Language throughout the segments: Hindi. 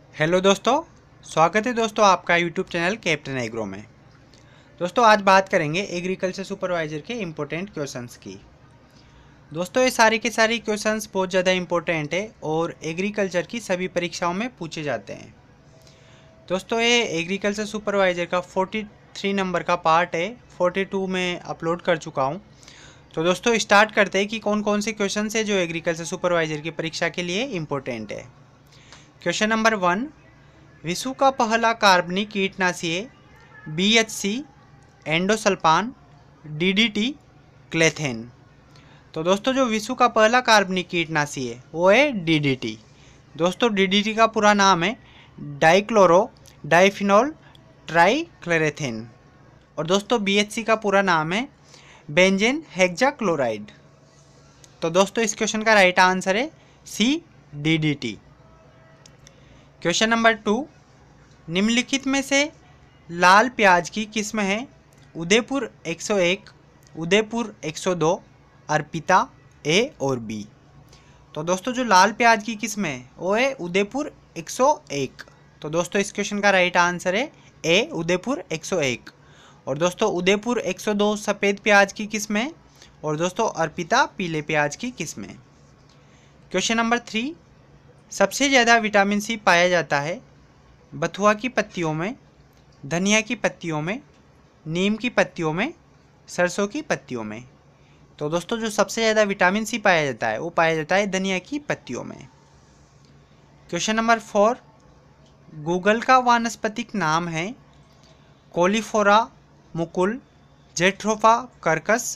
हेलो दोस्तों, स्वागत है दोस्तों आपका यूट्यूब चैनल कैप्टन एग्रो में। दोस्तों आज बात करेंगे एग्रीकल्चर सुपरवाइज़र के इम्पोर्टेंट क्वेश्चंस की। दोस्तों ये सारे के सारे क्वेश्चंस बहुत ज़्यादा इम्पोर्टेंट है और एग्रीकल्चर की सभी परीक्षाओं में पूछे जाते हैं। दोस्तों ये एग्रीकल्चर सुपरवाइज़र का 43 नंबर का पार्ट है, 42 में अपलोड कर चुका हूँ। तो दोस्तों स्टार्ट करते हैं कि कौन कौन से क्वेश्चन है जो एग्रीकल्चर सुपरवाइज़र की परीक्षा के लिए इम्पोर्टेंट है। क्वेश्चन नंबर 1, विश्व का पहला कार्बनिक कीटनाशी है BHC, एंडोसल्फान, DDT, क्लेथेन। तो दोस्तों जो विश्व का पहला कार्बनिक कीटनाशी है वो है DDT। दोस्तों DDT का पूरा नाम है डाइक्लोरो डाइफिनॉल ट्राइक्लोरेथेन और दोस्तों BHC का पूरा नाम है बेंजेन हेक्साक्लोराइड। तो दोस्तों इस क्वेश्चन का राइट आंसर है C, DDT। क्वेश्चन नंबर 2, निम्नलिखित में से लाल प्याज की किस्म है उदयपुर 101, उदयपुर 102, अर्पिता A और B। तो दोस्तों जो लाल प्याज की किस्म है वो है उदयपुर 101। तो दोस्तों इस क्वेश्चन का राइट आंसर है A, उदयपुर 101। और दोस्तों उदयपुर 102 सफ़ेद प्याज की किस्म है और दोस्तों अर्पिता पीले प्याज की किस्म है। क्वेश्चन नंबर 3, सबसे ज़्यादा विटामिन C पाया जाता है बथुआ की पत्तियों में, धनिया की पत्तियों में, नीम की पत्तियों में, सरसों की पत्तियों में। तो दोस्तों जो सबसे ज़्यादा विटामिन C पाया जाता है वो पाया जाता है धनिया की पत्तियों में। क्वेश्चन नंबर 4, गूगल का वानस्पतिक नाम है Commiphora mukul, Jatropha curcas,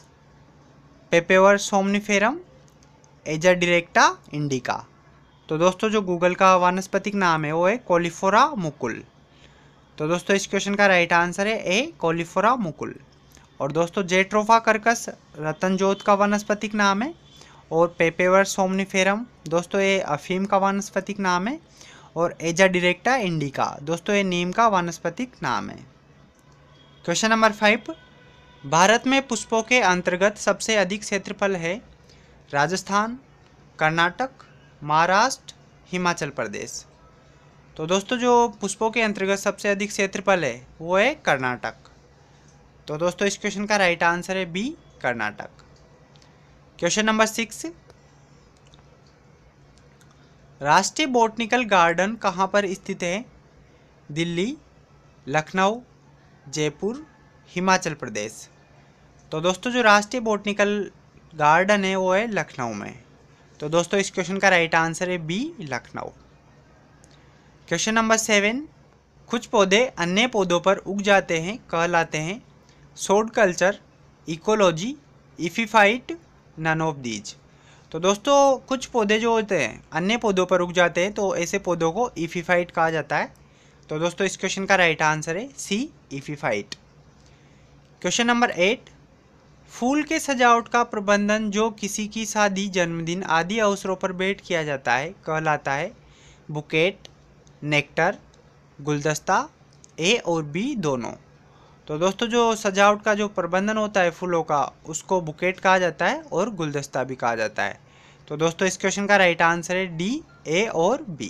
Papaver somniferum, Azadirachta indica. तो दोस्तों जो गूगल का वानस्पतिक नाम है वो है कॉलीफोरा मुकुल। तो दोस्तों इस क्वेश्चन का राइट आंसर है ए, कॉलीफोरा मुकुल। और दोस्तों जेट्रोफा कर्कस रतनजोत का वानस्पतिक नाम है और पेपेवर सोमनिफेरम दोस्तों ये अफीम का वानस्पतिक नाम है और एजा डायरेक्टा इंडिका दोस्तों ये नीम का वानस्पतिक नाम है। क्वेश्चन नंबर 5, भारत में पुष्पों के अंतर्गत सबसे अधिक क्षेत्रफल है राजस्थान, कर्नाटक, महाराष्ट्र, हिमाचल प्रदेश। तो दोस्तों जो पुष्पों के अंतर्गत सबसे अधिक क्षेत्रफल है वो है कर्नाटक। तो दोस्तों इस क्वेश्चन का राइट आंसर है बी, कर्नाटक। क्वेश्चन नंबर 6, राष्ट्रीय बॉटनिकल गार्डन कहाँ पर स्थित है? दिल्ली, लखनऊ, जयपुर, हिमाचल प्रदेश। तो दोस्तों जो राष्ट्रीय बॉटनिकल गार्डन है वो है लखनऊ में। तो दोस्तों इस क्वेश्चन का राइट आंसर है बी, लखनऊ। क्वेश्चन नंबर 7, कुछ पौधे अन्य पौधों पर उग जाते हैं कहलाते हैं short culture, ecology, epiphyte, none of these. तो दोस्तों कुछ पौधे जो होते हैं अन्य पौधों पर उग जाते हैं तो ऐसे पौधों को इफीफाइट कहा जाता है। तो दोस्तों इस क्वेश्चन का राइट आंसर है सी, इफीफाइट। क्वेश्चन नंबर 8, फूल के सजावट का प्रबंधन जो किसी की शादी, जन्मदिन आदि अवसरों पर भेंट किया जाता है कहलाता है बुकेट, नेक्टर, गुलदस्ता, ए और बी दोनों। तो दोस्तों जो सजावट का जो प्रबंधन होता है फूलों का उसको बुकेट कहा जाता है और गुलदस्ता भी कहा जाता है। तो दोस्तों इस क्वेश्चन का राइट आंसर है डी, ए और बी।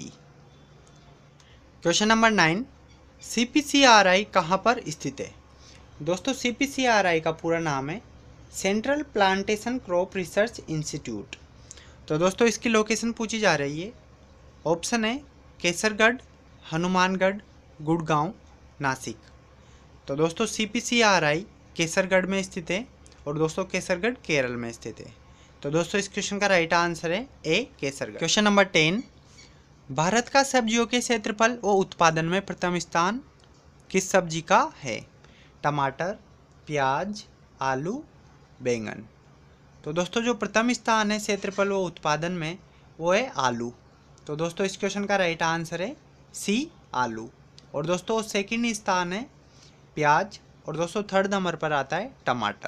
क्वेश्चन नंबर 9, CPCRI कहाँ पर स्थित है? दोस्तों CPCRI का पूरा नाम है central plantation crop research institute. तो दोस्तों इसकी लोकेशन पूछी जा रही है। ऑप्शन है केसरगढ़, हनुमानगढ़, गुड़गांव, नासिक। तो दोस्तों CPCRI केसरगढ़ में स्थित है और दोस्तों केसरगढ़ केरल में स्थित है। तो दोस्तों इस क्वेश्चन का राइट आंसर है ए, केसरगढ़। क्वेश्चन नंबर 10, भारत का सब्जियों के क्षेत्रफल व उत्पादन में प्रथम स्थान किस सब्जी का है? टमाटर, प्याज, आलू, बैंगन। तो दोस्तों जो प्रथम स्थान है क्षेत्रफल व उत्पादन में वो है आलू। तो दोस्तों इस क्वेश्चन का राइट आंसर है सी, आलू। और दोस्तों सेकंड स्थान है प्याज और दोस्तों थर्ड नंबर पर आता है टमाटर।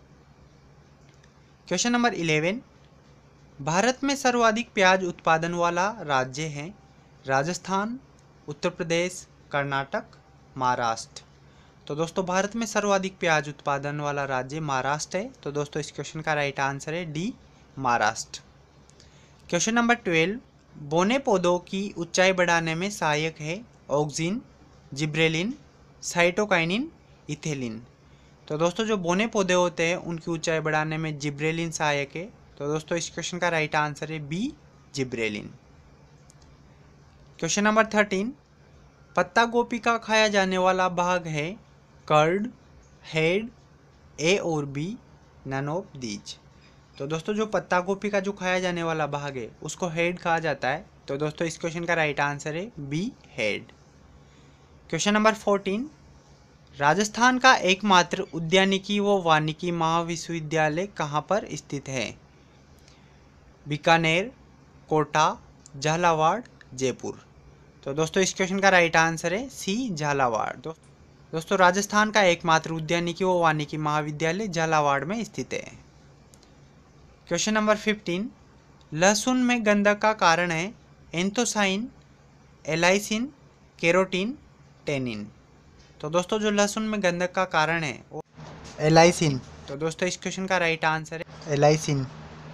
क्वेश्चन नंबर 11, भारत में सर्वाधिक प्याज उत्पादन वाला राज्य है राजस्थान, उत्तर प्रदेश, कर्नाटक, महाराष्ट्र। तो दोस्तों भारत में सर्वाधिक प्याज उत्पादन वाला राज्य महाराष्ट्र है। तो दोस्तों इस क्वेश्चन का राइट आंसर है डी, महाराष्ट्र। क्वेश्चन नंबर 12, बोने पौधों की ऊंचाई बढ़ाने में सहायक है ऑक्सिन, जिब्रेलिन, साइटोकाइनिन, इथेलिन। तो दोस्तों जो बोने पौधे होते हैं उनकी ऊंचाई बढ़ाने में जिब्रेलिन सहायक है। तो दोस्तों इस क्वेश्चन का राइट आंसर है बी, जिब्रेलिन। क्वेश्चन नंबर 13, पत्ता गोभी का खाया जाने वाला भाग है कर्ड, हेड, ए और बी, नन ऑफ दीज। तो दोस्तों जो पत्ता गोभी का जो खाया जाने वाला भाग है उसको हेड कहा जाता है। तो दोस्तों इस क्वेश्चन का राइट आंसर है B, head. Question number 14, Rajasthan का एकमात्र उद्यानिकी व वानिकी महाविश्वविद्यालय कहाँ पर स्थित है? बीकानेर, कोटा, झालावाड़, जयपुर। तो दोस्तों इस क्वेश्चन का राइट आंसर है सी, झालावाड़। दोस्तों राजस्थान का एकमात्र उद्यानिकी व वानिकी महाविद्यालय झालावाड़ में स्थित है। क्वेश्चन नंबर 15, लहसुन में गंधक का कारण है एंथोसाइन, एलाइसिन, केरोटीन, टेनिन। तो दोस्तों जो लहसुन में गंधक का कारण है वो एलाइसिन। तो दोस्तों इस क्वेश्चन का राइट आंसर है एलाइसिन।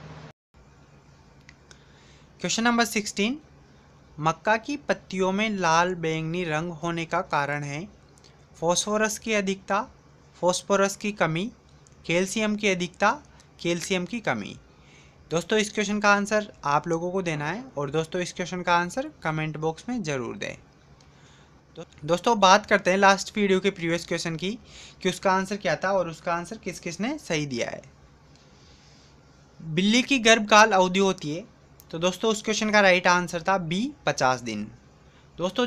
क्वेश्चन नंबर 16, मक्का की पत्तियों में लाल बैंगनी रंग होने का कारण है फॉस्फोरस की अधिकता, फॉस्फोरस की कमी, कैल्शियम की अधिकता, कैल्शियम की कमी। दोस्तों इस क्वेश्चन का आंसर आप लोगों को देना है और दोस्तों इस क्वेश्चन का आंसर कमेंट बॉक्स में ज़रूर दें। दोस्तों बात करते हैं लास्ट वीडियो के प्रीवियस क्वेश्चन की कि उसका आंसर क्या था और उसका आंसर किस किस ने सही दिया है। बिल्ली की गर्भकाल अवधि होती है। तो दोस्तों उस क्वेश्चन का राइट आंसर था बी, 50 दिन। दोस्तों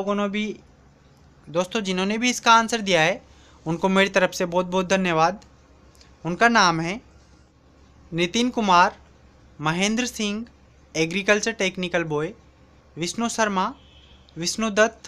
जिन्होंने भी इसका आंसर दिया है उनको मेरी तरफ से बहुत बहुत धन्यवाद। उनका नाम है Nitin Kumar, Mahendra Singh, agriculture technical boy, Vishnu Sharma, Vishnu Dutt,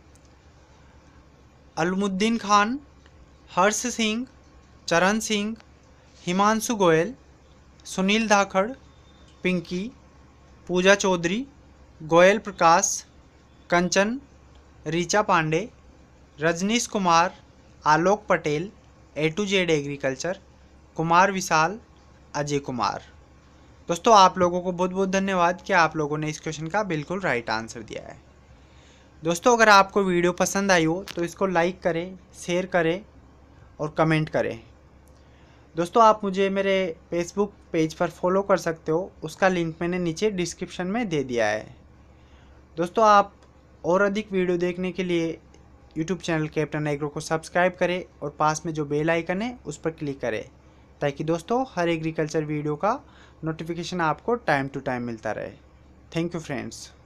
Alamuddin Khan, Harsh Singh, Charan Singh, Himanshu Goyal, Sunil Dhakad, Pinky, Pooja Chaudhary, Goyal Prakash, Kanchan, Richa Pandey, Rajnish Kumar, Alok Patel, A to Z agriculture, Kumar Vishal, Ajay Kumar. दोस्तों आप लोगों को बहुत बहुत धन्यवाद कि आप लोगों ने इस क्वेश्चन का बिल्कुल राइट आंसर दिया है। दोस्तों अगर आपको वीडियो पसंद आई हो तो इसको लाइक करें, शेयर करें और कमेंट करें। दोस्तों आप मुझे मेरे फेसबुक पेज पर फॉलो कर सकते हो, उसका लिंक मैंने नीचे डिस्क्रिप्शन में दे दिया है। दोस्तों आप और अधिक वीडियो देखने के लिए यूट्यूब चैनल कैप्टन एग्रो को सब्सक्राइब करें और पास में जो बेल आइकन है उस पर क्लिक करें ताकि दोस्तों हर एग्रीकल्चर वीडियो का नोटिफिकेशन आपको टाइम टू टाइम मिलता रहे। Thank you friends.